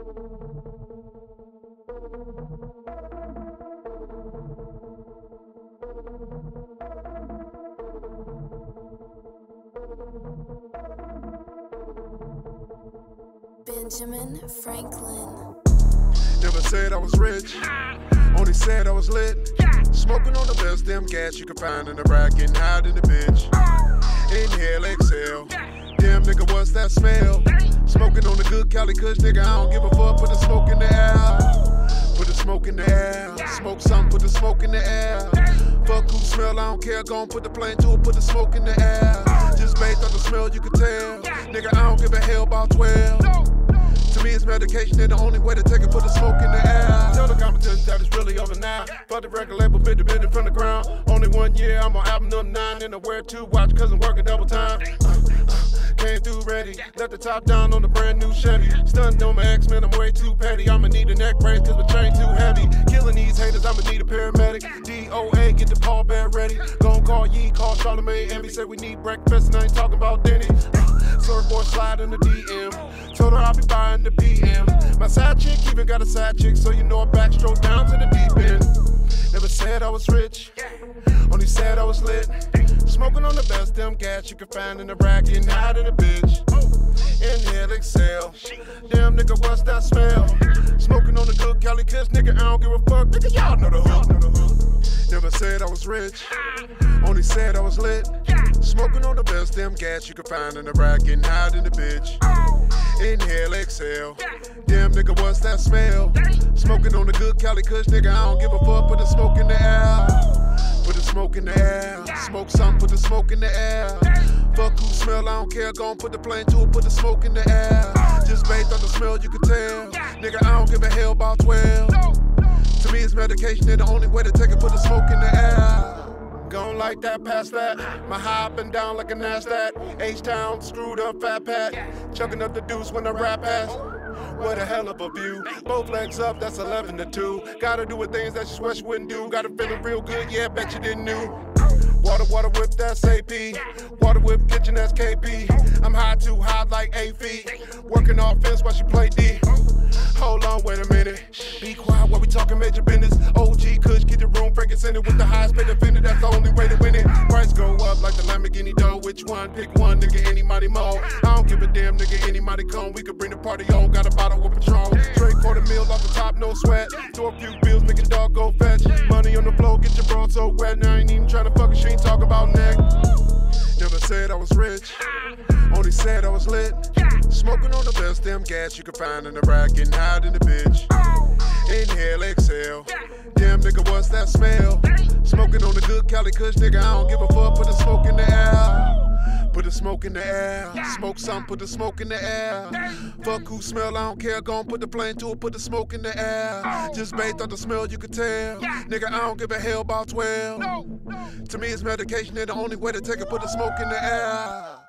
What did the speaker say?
Benjamin Franklin. Never said I was rich, only said I was lit. Smoking on the best damn gas you can find in the rack and hide in the bitch. Inhale, exhale. Damn nigga, what's that smell? Smoking on the good Cali Kush, nigga, I don't give a fuck. Put the smoke in the air. Put the smoke in the air. Smoke something, put the smoke in the air. Fuck who smell, I don't care. Gon' put the plane to it, put the smoke in the air. Just based on the smell, you can tell. Nigga, I don't give a hell about 12. To me, it's medication, and the only way to take it, put the smoke in the air. Tell the competition that it's really over now. Fuck the record label, bit it from the ground. Only 1 year, I'm on album number 9. And I wear 2 watch, cause I'm working double time. Came through ready, left the top down on the brand new Chevy. Stunned on my ex, man, I'm way too petty. I'ma need a neck brace, cause my chain too heavy. Killing these haters, I'ma need a paramedic. DOA, get the Paul Bear ready. Gon' call Yee, call Charlamagne, Envy. Say we need breakfast, and I ain't talking about Denny. Surfboard slide in the DM. Told her I'll be buying the PM. My side chick even got a side chick, so you know I backstroke down to the deep end. Never said I was rich, only said I was lit. Smoking on the best damn gas you can find in the rack and hide in the bitch. Inhale, exhale. Damn nigga, what's that smell? Smoking on the good Cali Kush, nigga, I don't give a fuck. Nigga, y'all know the hook. Never said I was rich, only said I was lit. Smoking on the best damn gas you can find in the rack and hide in the bitch. Inhale, exhale. Damn nigga, what's that smell? Smoking on the good Cali Kush, nigga, I don't give a fuck. Put the smoke in the air. Put the smoke in the air. Smoke something, put the smoke in the air. Fuck who smell, I don't care. Gon' put the plane to it, put the smoke in the air. Just based on the smell, you can tell. Nigga, I don't give a hell about 12. To me, it's medication, and the only way to take it, put the smoke in the air. Gon' like that, past that. My high up and down like a NASDAQ. H-Town, screwed up, fat pat. Chucking up the deuce when I rap ass. What a hell of a view. Both legs up, that's 11 to 2. Gotta do with things that you swear you wouldn't do. Gotta feeling real good, yeah, bet you didn't knew. Water whip, that's AP. Water whip, kitchen, that's KP. I'm high too high like 8 feet. Working offense while she play D. Hold on, wait a minute. Be quiet while we talking major business. OG Kush, get the room, Frankenstein with the highest paid offender. That's the only way to win it. Price go up like the Lamborghini dough. Which one? Pick one, nigga, anybody more. I don't give a damn, nigga, anybody come. We could bring the party on. Got a bottle of Patron. Straight $250,000 off the top, no sweat. Throw a few bills, make a dog go fetch. Money on the floor, get your bra so wet. Now I ain't even trying to fuck, she ain't talking about neck. Never said I was rich, only said I was lit. Smoking on the best damn gas you can find in the rack and hide in the bitch. Inhale, exhale. Damn nigga, what's that smell? Smoking on the good Cali Kush, nigga, I don't give a fuck. Put the smoke in the air. Put the smoke in the air. Smoke something, put the smoke in the air. Fuck who smell, I don't care. Gon' put the plane to it, put the smoke in the air. Just based on the smell, you can tell. Nigga, I don't give a hell about 12. To me, it's medication, and the only way to take it, put the smoke in the air.